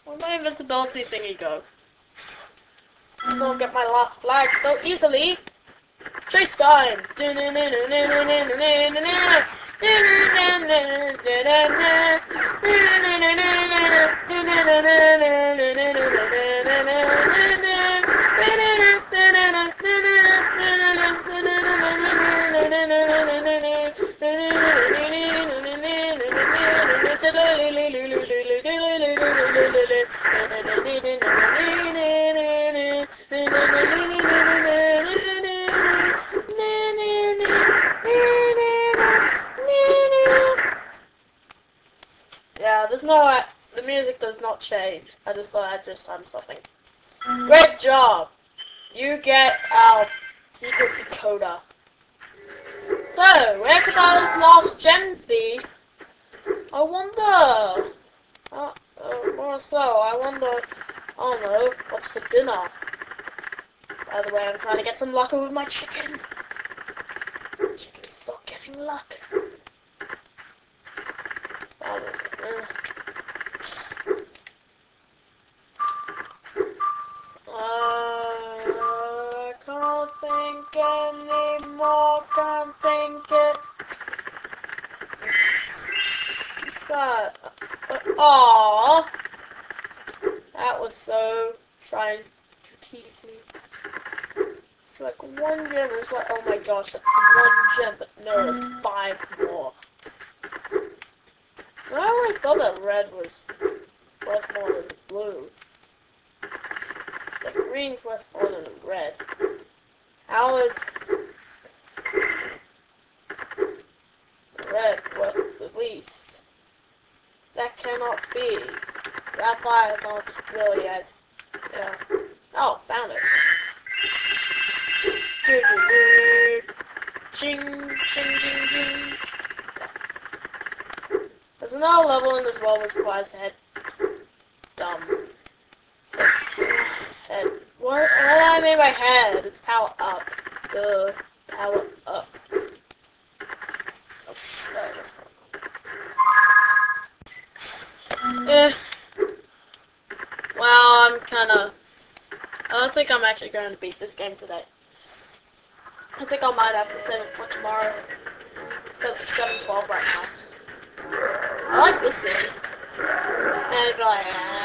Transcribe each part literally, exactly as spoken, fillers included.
Where'd my invincibility thingy go? I don't get my last flag so easily. Chase time! Yeah, there's no, uh, the music does not change. I just thought I'd just have something. Great job! You get our secret decoder. So, where could those lost gems be? I wonder. Uh, uh, more so, I wonder. I don't know. What's for dinner? By the way, I'm trying to get some luck with my chicken. Chicken's not getting luck. Um, uh, I can't think anymore. Can't think it. Sad. Uh, aww. That was so trying to tease me. It's like one gem. It's like, oh my gosh, that's one gem, but no, there's five more. I always thought that red was worth more than blue. The green's worth more than red. How is red worth the least? That cannot be. Sapphire is not really as, yeah. Oh, found it. Doo doo doo. Ching, ching, ching, ching. There's another level in this world which requires head. Dumb. Head. What? What do I mean by head? It's power up. Duh. Power up. Oh, there it is. Eh. Well, I'm kinda. I don't think I'm actually going to beat this game today. I think I might have to save it for tomorrow. Because it's seven twelve right now. I like this thing. And it's like,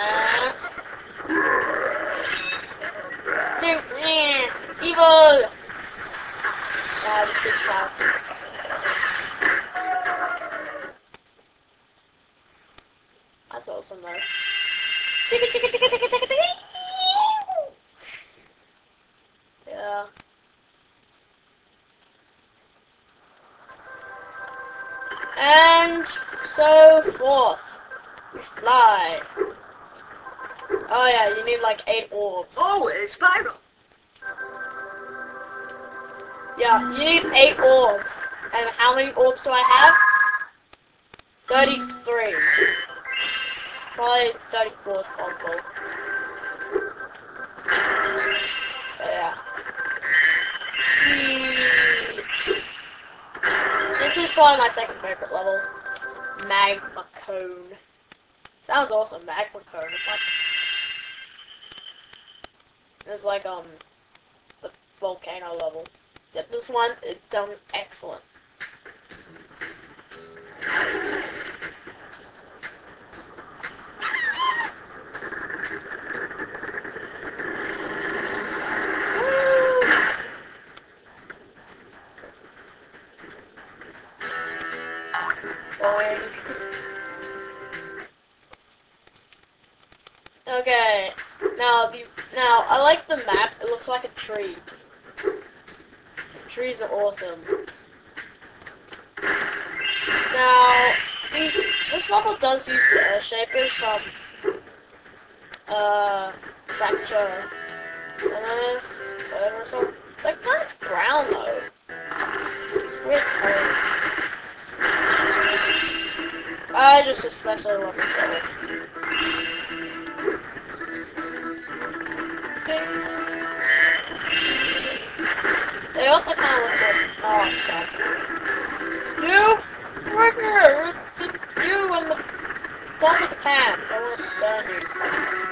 ah. Evil! Yeah, this is bad. That's awesome though. Ticka ticka ticka ticka ticka ticka. Yeah. And so forth. We fly. Oh yeah, you need like eight orbs. Oh, it's Spyro. Yeah, you need eight orbs. And how many orbs do I have? thirty-three. Probably thirty-four is possible. But yeah. This is probably my second favorite level. Magma Cone. Sounds awesome, Magma Cone. It's like it's like um the volcano level. Yep, this one is done excellent. Okay, now the now I like the map. It looks like a tree. Trees are awesome. Now these, this level does use the air shapers from uh Fracture. Uh, whatever it's called. They're kind of brown though. It's weird color. I just especially love this level. They also kind of look like oh god. You fricker! You and the top of the pants. I want to burn you.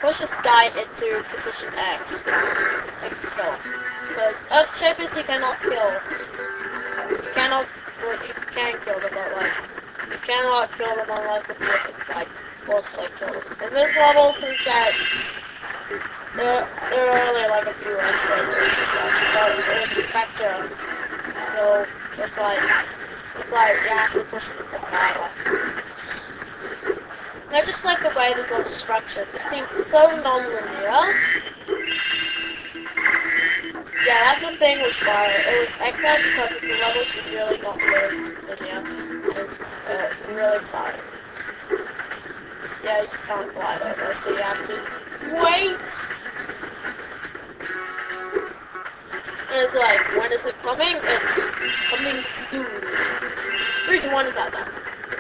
push this guy into position X and kill him. Because Earth Shapers he cannot kill. You cannot, well, you can kill them, but like, you cannot kill them unless if you like forcefully kill them. In this level, since that there, there are only like a few Earth Shapers or such, but if you capture, so it's like, it's like you have to push them into power. I just like the way this level is structured. It seems so non-linear. Yeah, that's the thing with Spyro. It was excellent because the levels were really not really linear and uh, really fun. Yeah, you can't glide over, so you have to wait. And it's like, when is it coming? It's coming soon. Three, two, one is out now.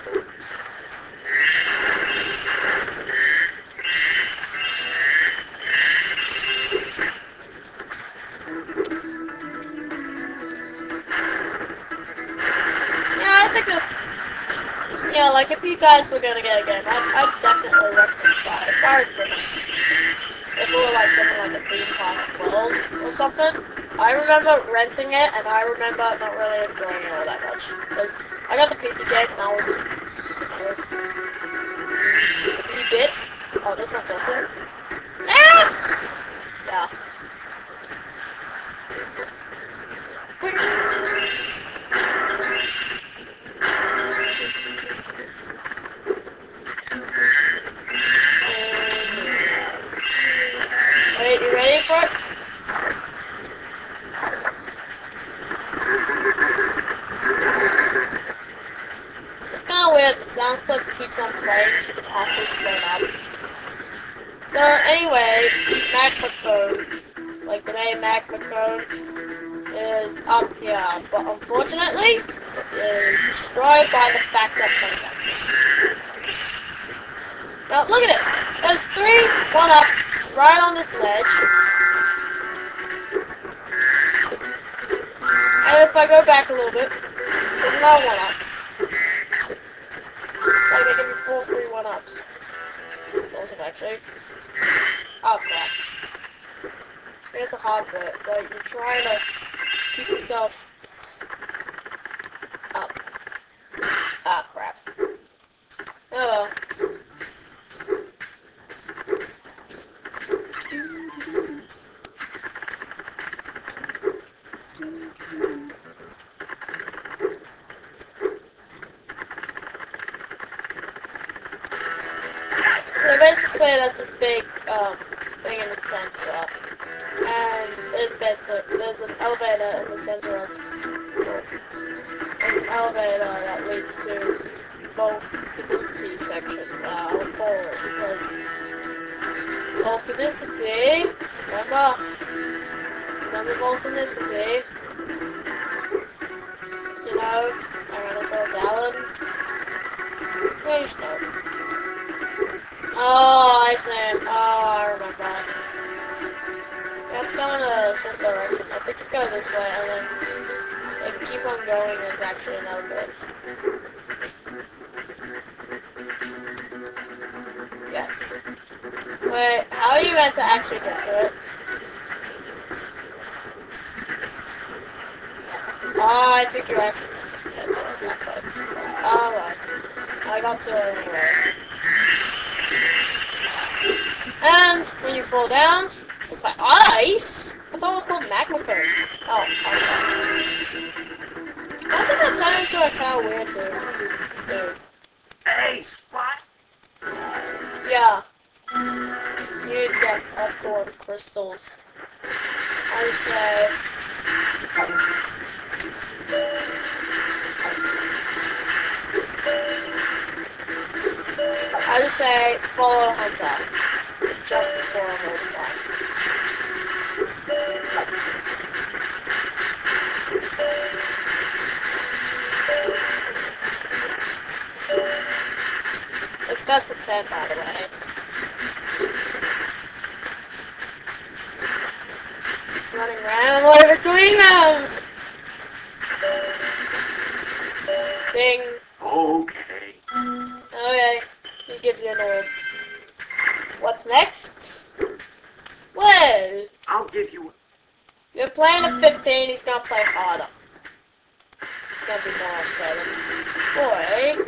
Yeah, like if you guys were gonna get a game, I'd, I'd definitely recommend Spyro. Spyro's brilliant. If it were like something like a theme park world or something, I remember renting it and I remember not really enjoying it all that much. Because I got the P C game and I was, you know, a wee bit. Oh, this one's also. Ah! Yeah. Wait, you ready for it? It's kind of weird, the sound clip keeps on playing after it's blown up. So anyway, the magma cone, like the main magma cone, is up here, but unfortunately, it is destroyed by the fact that Playmaster. Now look at it, there's three one-ups right on this ledge. And if I go back a little bit, there's another one up. It's like they give me four free one-ups. It's awesome actually. Oh crap. Here's a hard bit, like you're trying to keep yourself up. Ah crap. Oh well. So basically there's this big um, thing in the center, and it's basically, there's an elevator in the center of, well, an elevator that leads to volcanicity section. Uh, I'll call it because volcanicity, remember, remember volcanicity, you know, Tyrannosaurus Alan, yeah, you should know. Oh, I think, oh, I remember. You have to go in a certain direction. I think you go this way, and then if you keep on going, there's actually another bit. Yes. Wait, how are you meant to actually get to it? Oh, I think you're actually meant to get to it that way. Oh, well. I got to it anyway. And when you fall down, it's like ice? I thought it was called magma cone. Oh, okay. Why did that turn into a kind of weird dude? dude? Hey, Spot! Yeah. You need to get popcorn crystals. I say. I just say follow Hunter. Jump before him all the time. It's best at ten, by the way. It's running randomly between them! Ding. Okay. Okay. He gives you an orb. What's next? Well, I'll give you. you're playing a fifteen, he's gonna play harder. It's gonna be more unfair than boy.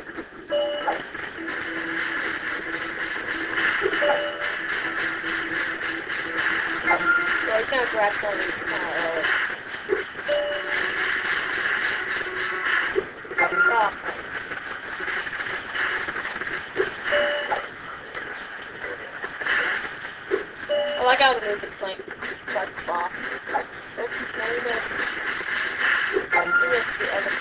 Well, he's gonna grab some of these kind of early. Oh. I like how the music's playing. It's like it's fast. Oh, no, you missed. You missed the other